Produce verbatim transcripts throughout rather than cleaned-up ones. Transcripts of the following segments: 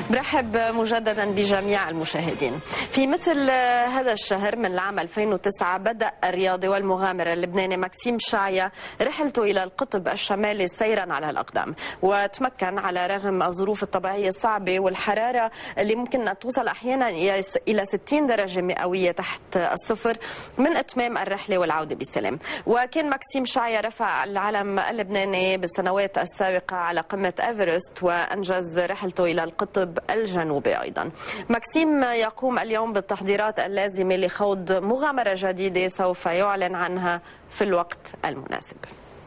برحب مجددا بجميع المشاهدين. في مثل هذا الشهر من العام ألفين وتسعة بدأ الرياضي والمغامر اللبناني ماكسيم شعيا رحلته إلى القطب الشمالي سيرا على الأقدام، وتمكن على رغم الظروف الطبيعية الصعبة والحرارة اللي ممكن أن توصل أحيانا إلى ستين درجة مئوية تحت الصفر من إتمام الرحلة والعودة بسلام. وكان ماكسيم شعيا رفع العلم اللبناني بالسنوات السابقة على قمة إيفرست وأنجز رحلته إلى القطب الجنوبي أيضا. ماكسيم يقوم اليوم بالتحضيرات اللازمة لخوض مغامرة جديدة سوف يعلن عنها في الوقت المناسب.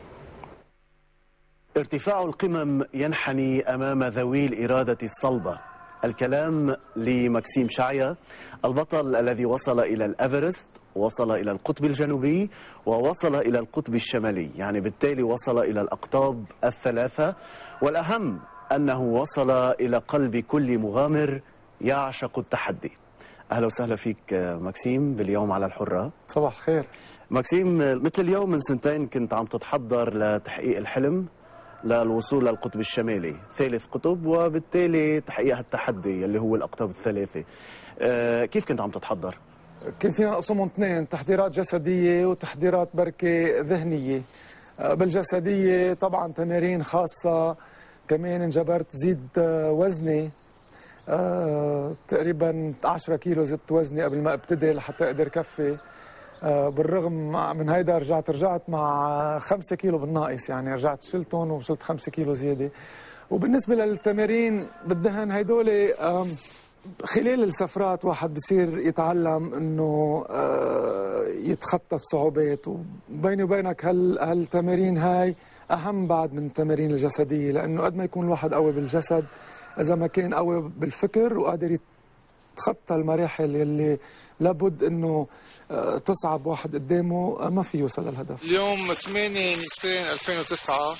ارتفاع القمم ينحني أمام ذوي الإرادة الصلبة. الكلام لماكسيم شعيا، البطل الذي وصل إلى الإيفرست، وصل إلى القطب الجنوبي، ووصل إلى القطب الشمالي، يعني بالتالي وصل إلى الأقطاب الثلاثة، والأهم أنه وصل إلى قلب كل مغامر يعشق التحدي. أهلا وسهلا فيك ماكسيم باليوم على الحرة. صباح الخير ماكسيم، مثل اليوم من سنتين كنت عم تتحضر لتحقيق الحلم للوصول للقطب الشمالي، ثالث قطب، وبالتالي تحقيق التحدي اللي هو الأقطاب الثلاثة. أه كيف كنت عم تتحضر؟ كان فينا نقسمهم اثنين، تحضيرات جسدية وتحضيرات بركة ذهنية. بالجسدية طبعا تمارين خاصة، كمان انجبرت زيد وزني، أه تقريبا عشرة كيلو زدت وزني قبل ما ابتدي لحتى اقدر كفي. أه بالرغم من هيدا رجعت رجعت مع خمسة كيلو بالناقص، يعني رجعت شلتهم وشلت خمسة كيلو زيادة. وبالنسبة للتمارين بالدهن هيدول خلال السفرات واحد بصير يتعلم انه أه يتخطى الصعوبات، وبيني وبينك هال هالتمارين هاي اهم بعد من التمارين الجسديه، لانه قد ما يكون الواحد قوي بالجسد اذا ما كان قوي بالفكر وقادر يتخطى المراحل اللي لابد انه تصعب واحد قدامه ما في يوصل للهدف. اليوم ثمانية نيسان ألفين وتسعة،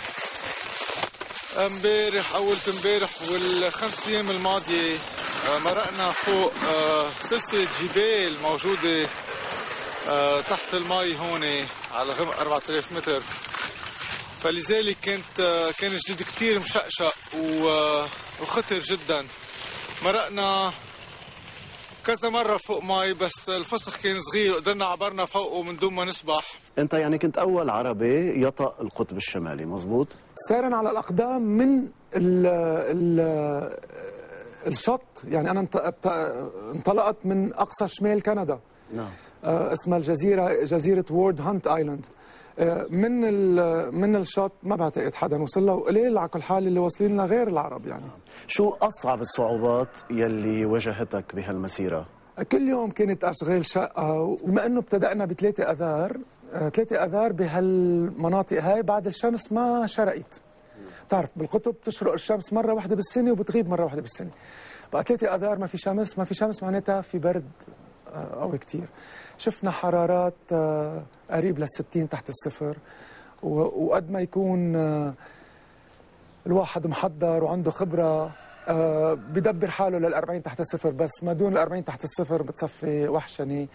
امبارح اولت امبارح والخمس ايام الماضيه مرقنا فوق سلسله جبال موجوده تحت المي هون على غمق أربعة آلاف متر، فلذلك كانت كان جديد كثير مشقشق وخطر جدا. مرقنا كذا مرة فوق مي بس الفسخ كان صغير وقدرنا عبرنا فوقه من دون ما نسبح. انت يعني كنت اول عربي يطأ القطب الشمالي، مظبوط؟ سيرا على الاقدام من ال ال الشط، يعني انا انطلقت من اقصى شمال كندا. نعم. آه اسمها الجزيرة جزيرة وورد هانت ايلاند. من من الشط ما بعتقد حدا وصل له، وقليل على كل حال اللي واصلين لنا غير العرب. يعني شو اصعب الصعوبات يلي واجهتك بهالمسيره؟ كل يوم كانت اشغال شقه، وبما انه ابتدأنا بثلاثه اذار، ثلاثه اذار بهالمناطق هاي بعد الشمس ما شرقت. بتعرف بالقطب بتشرق الشمس مره واحده بالسنه وبتغيب مره واحده بالسنه. بقى ثلاثه اذار ما في شمس، ما في شمس معناتها في برد قوي كثير. شفنا حرارات قريب للستين تحت الصفر، وقد ما يكون الواحد محضر وعنده خبرة بدبر حاله للأربعين تحت الصفر، بس ما دون الأربعين تحت الصفر بتصفي وحشني.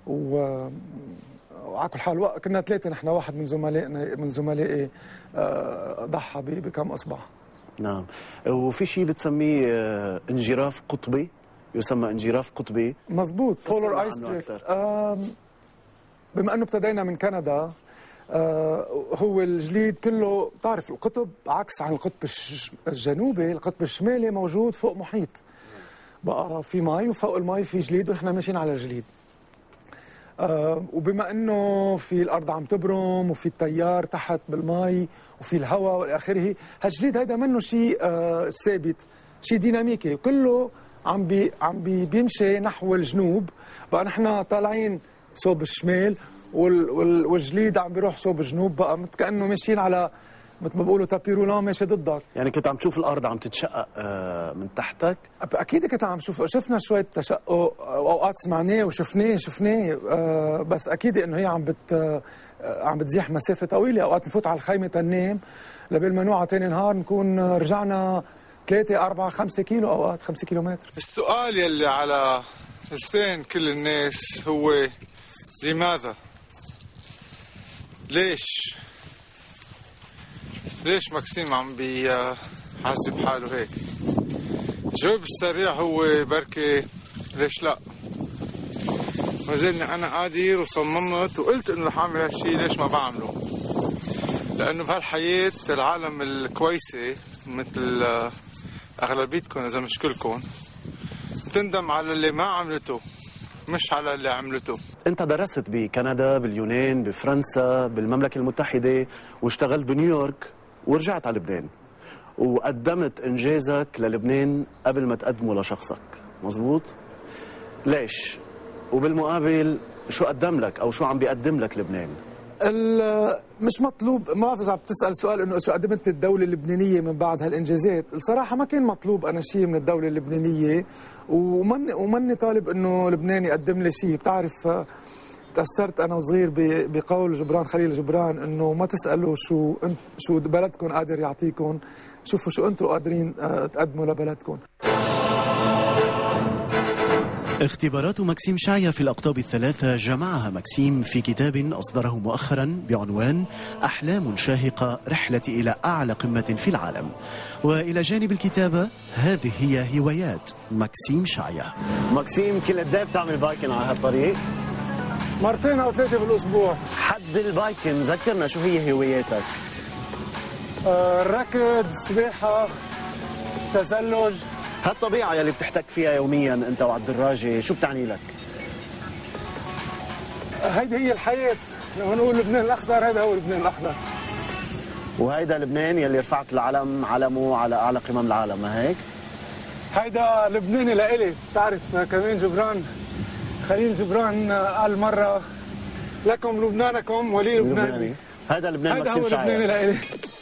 وعلى كل حال كنا ثلاثة نحن، واحد من زملائنا من زملائي ضحى بكم أصبع. نعم. وفي شيء بتسميه انجراف قطبي، يسمى انجراف قطبي. مزبوط، بولر ايس دريفت. بما انه ابتدينا من كندا، آه هو الجليد كله، بتعرف القطب عكس عن القطب الجنوبي، القطب الشمالي موجود فوق محيط، بقى في مي وفوق المي في جليد ونحن ماشيين على الجليد. آه وبما انه في الارض عم تبرم وفي التيار تحت بالمي وفي الهواء والى اخره، هالجليد هيدا منه شيء آه ثابت، شيء ديناميكي، كله عم بي عم بي بيمشي نحو الجنوب. بقى نحن طالعين صوب الشمال وال وال والجليد عم بيروح صوب الجنوب، بقى كأنه ماشيين على مثل ما بيقولوا تابي رولان ماشي ضدك. يعني كنت عم تشوف الارض عم تتشقق من تحتك؟ اكيد كنت عم شوف، شفنا شويه تشقق، اوقات سمعناه وشفناه شفناه بس اكيد انه هي عم بت عم بتزيح مسافه طويله. اوقات نفوت على الخيمه تنام لبال ما نوعى ثاني نهار نكون رجعنا ثلاثة أربعة خمسة كيلو، اوقات خمسة كيلومتر. السؤال يلي على لسان كل الناس هو لماذا؟ ليش؟ ليش ماكسيم عم بيعذب حاله هيك؟ الجواب السريع هو بركي ليش لا. ما زلني انا قادر وصممت وقلت انه رح اعمل هالشيء، ليش ما بعمله؟ لانه بهالحياة العالم الكويسة مثل اغلبيتكم اذا مش كلكم بتندم على اللي ما عملته مش على اللي عملته. انت درست بكندا، باليونان، بفرنسا، بالمملكة المتحدة، واشتغلت بنيويورك ورجعت على لبنان وقدمت انجازك للبنان قبل ما تقدمه لشخصك، مزبوط؟ ليش؟ وبالمقابل شو قدم لك او شو عم بيقدم لك لبنان؟ مش مطلوب، ما بعرف اذا عم تسال سؤال انه شو قدمت الدوله اللبنانيه من بعد هالانجازات. الصراحه ما كان مطلوب انا شيء من الدوله اللبنانيه، ومن ومني طالب انه لبنان يقدم لي شيء. بتعرف تاثرت انا وصغير بقول جبران خليل جبران انه ما تسالوا شو انت شو بلدكم قادر يعطيكم، شوفوا شو انتم قادرين تقدموا لبلدكم. اختبارات ماكسيم شعيا في الأقطاب الثلاثة جمعها ماكسيم في كتاب أصدره مؤخرا بعنوان أحلام شاهقة، رحلة إلى أعلى قمة في العالم. وإلى جانب الكتابة هذه هي هوايات ماكسيم شعيا. ماكسيم، كل قد ايه بتعمل بايكن على هالطريق؟ مرتين أو ثلاثة بالأسبوع. حد البايكن ذكرنا شو هي هواياتك؟ آه الركض، السباحة، تزلج. هالطبيعة يلي بتحتك فيها يوميا انت وعلى الدراجة شو بتعني لك؟ هيدي هي الحياة، لو نقول لبنان الأخضر هذا هو لبنان الأخضر. وهيدا لبنان يلي رفعت العلم علمه على أعلى قمم العالم، ما هيك؟ هيدا لبناني لإلي. بتعرف كمان جبران خليل جبران قال مرة لكم لبنانكم ولي لبناني. هيدا لبنان هيدا ماكسيم هو شعيا. لبناني لإلي.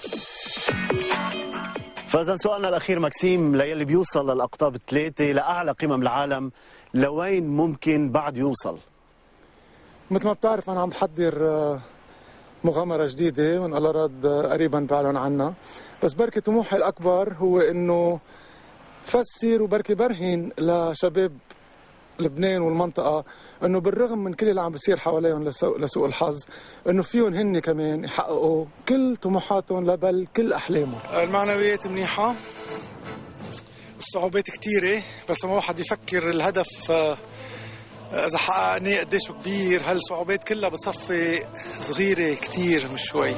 فإذا سؤالنا الأخير ماكسيم، ليلي بيوصل للأقطاب الثلاثة لأعلى قمم العالم، لوين ممكن بعد يوصل؟ مثل ما بتعرف أنا عم بحضر مغامرة جديدة وإن الله راد قريبا بعلن عنها، بس بركي طموحي الأكبر هو إنه فسر وبركي برهن لشباب لبنان والمنطقة انه بالرغم من كل اللي عم بيصير حواليهم لسوء الحظ، انه فيهم هن كمان يحققوا كل طموحاتهم لبل كل احلامهم. المعنويات منيحة، الصعوبات كثيرة، بس لما واحد يفكر الهدف اذا حققناه قديش كبير، هالصعوبات كلها بتصفي صغيرة كثير مش شوي.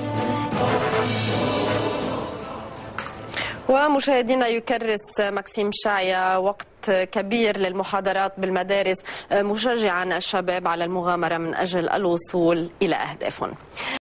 ومشاهدينا، يكرس ماكسيم شعيا وقت كبير للمحاضرات بالمدارس، مشجعا الشباب على المغامرة من أجل الوصول إلى أهدافهم.